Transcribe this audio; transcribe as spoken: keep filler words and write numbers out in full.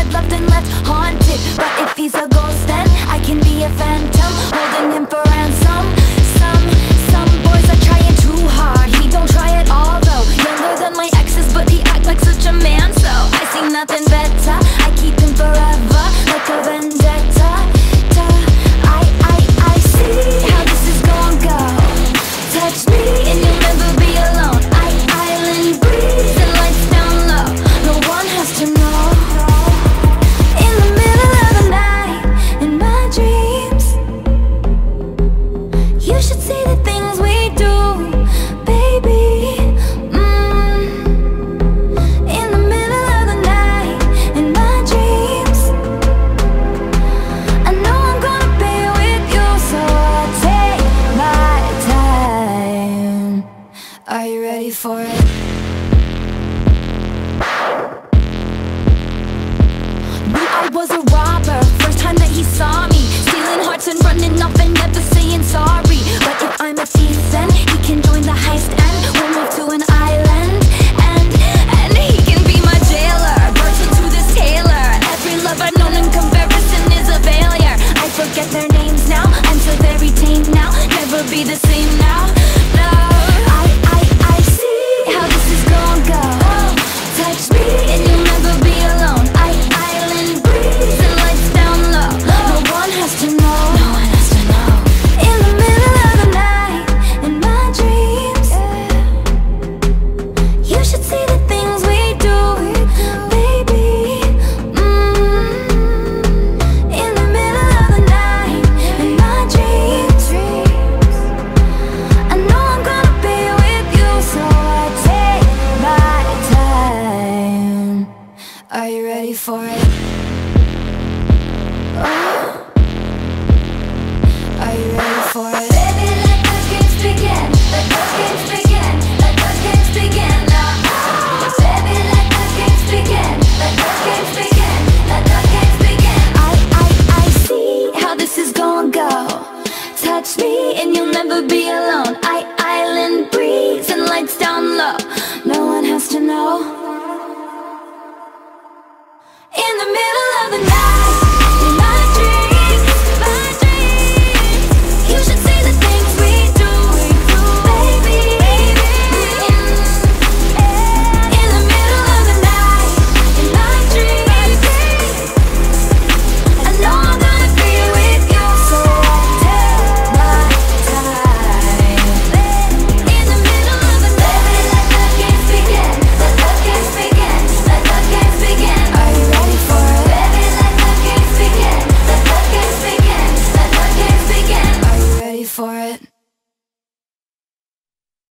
loved and left haunted. But if he's a ghost, then I can be a phantom, holding him for ransom. Some, some boys are trying too hard. He don't try at all though. Younger than my exes, but he act like such a man. So I see nothing better. I keep him forever, like a vendetta. Ta. I, I, I see how this is gonna go. Touch me and you'll never be alone. I island breeze and lights down low. No one has to know. In the middle of the night, in my dreams, you should see the things we do, baby. Mm. In the middle of the night, in my dreams, I know I'm gonna be with you, so I take my time. Are you ready for it? Knew I was a robber, first time that he saw me, stealing hearts and running off and never saying sorry. But if I'm a thief, then he can join the heist and we'll move to an island. And, and he can be my jailer, virgin to this tailor. Every love I've known in comparison is a failure. I forget their names now, I'm so very tame now. Never be the same now, no. I, I, I see how this is gonna go. Touch me and you'll never be alone. I island breeze and lights down low. No one has to know. No one has to know. In the middle of the night, in my dreams, you should see the things we do, baby. Mm. In the middle of the night, in my dreams, I know I'm gonna be with you, so I take my time. Are you ready for it? Oh. Are you ready for it? Baby, let the games begin. Let the games begin. Let the games begin now. Baby, let the games begin. Let the games begin. Let the games begin. I, I, I see how this is gonna go. Touch me and you'll never be alone. I island breeze and lights down low. No one has to know. In the middle of the night.